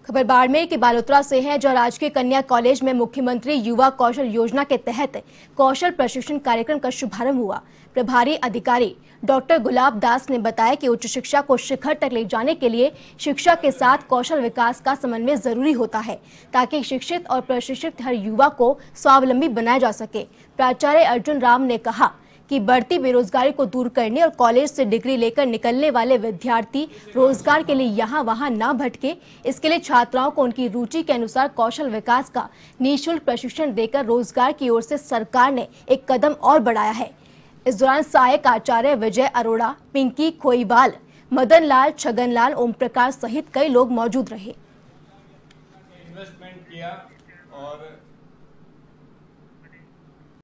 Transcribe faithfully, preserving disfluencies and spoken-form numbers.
खबर बाड़मेर के बालोतरा से है, जो राजकीय कन्या कॉलेज में मुख्यमंत्री युवा कौशल योजना के तहत कौशल प्रशिक्षण कार्यक्रम का शुभारंभ हुआ। प्रभारी अधिकारी डॉक्टर गुलाब दास ने बताया कि उच्च शिक्षा को शिखर तक ले जाने के लिए शिक्षा के साथ कौशल विकास का समन्वय जरूरी होता है, ताकि शिक्षित और प्रशिक्षित हर युवा को स्वावलंबी बनाया जा सके। प्राचार्य अर्जुन राम ने कहा कि बढ़ती बेरोजगारी को दूर करने और कॉलेज से डिग्री लेकर निकलने वाले विद्यार्थी रोजगार के लिए यहाँ वहाँ न भटके, इसके लिए छात्राओं को उनकी रुचि के अनुसार कौशल विकास का निःशुल्क प्रशिक्षण देकर रोजगार की ओर से सरकार ने एक कदम और बढ़ाया है। इस दौरान सहायक आचार्य विजय अरोड़ा, पिंकी खोईवाल, मदन लाल, छगन लाल, ओम प्रकाश सहित कई लोग मौजूद रहे। इन्वेस्टमेंट किया और